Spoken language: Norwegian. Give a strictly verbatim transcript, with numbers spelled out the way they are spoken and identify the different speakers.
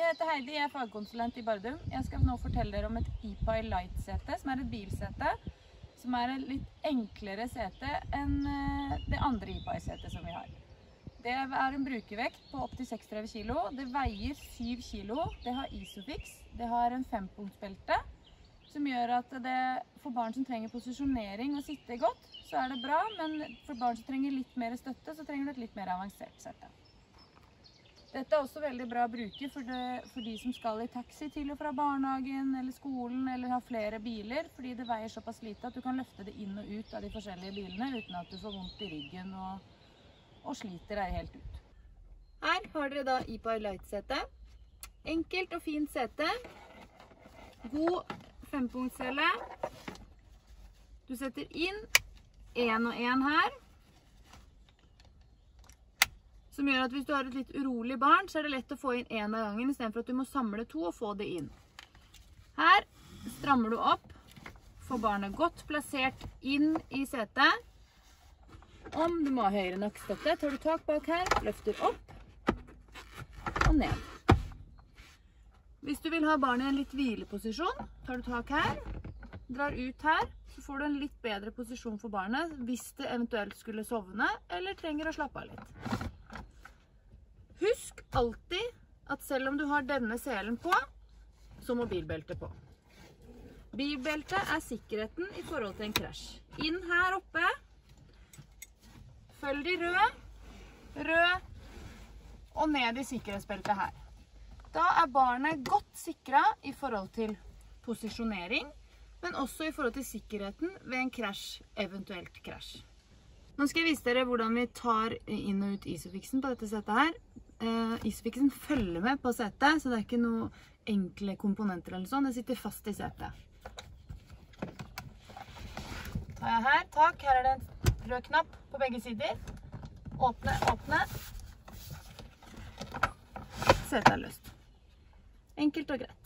Speaker 1: Jeg heter Heidi, jeg er fagkonsulent i Bardum. Jeg skal nå fortelle dere om et ePie Lite-sete, som er et bilsete, som er et litt enklere sete enn det andre ePie-setet som vi har. Det er en brukervekt på opp til seksogtretti kilo, det veier syv kilo, det har Isofix, det har en fempunktsbelte, som gjør at det, for barn som trenger posisjonering og sitte godt, så er det bra, men for barn som trenger litt mer støtte, så trenger du et litt mer avansert sete. Dette er også veldig bra å bruke for, det, for de som skal i taxi til og fra barnehagen eller skolen, eller har flere biler, fordi det veier såpass lite at du kan løfte det inn og ut av de forskjellige bilene, uten at du får vondt i ryggen og, og sliter deg helt ut. Her har dere da ePie Lite-sete. Enkelt og fint sete. God fempunktscelle. Du setter inn en og en her, som gjør at hvis du har et litt urolig barn, så er det lett å få inn en av gangen, i stedet for at du må samle to og få det inn. Her strammer du opp, får barnet godt plassert inn i setet. Om du må ha høyere nok støtte, tar du tak bak her, løfter opp og ned. Hvis du vil ha barnet i en litt hvileposisjon, tar du tak her, drar ut her, så får du en litt bedre posisjon for barnet hvis det eventuelt skulle sovne eller trenger å slappe av litt. Husk alltid at selv om du har denne selen på, så må bilbeltet på. Bilbeltet er sikkerheten i forhold til en krasj. Inn her oppe, følg de røde, rød, og ned i sikkerhetsbeltet her. Da er barnet godt sikret i forhold til posisjonering, men også i forhold til sikkerheten ved en krasj, eventuelt krasj. Nå skal jeg vise dere hvordan vi tar inn og ut Isofixen på dette setet her. Uh, Isofixen følger med på setet, så det er ikke noen enkle komponenter eller sånn. Det sitter fast i setet. Tar jeg her, tak. Her er det en rød knapp på begge sider. Åpne, åpne. Setet er løst. Enkelt og greit.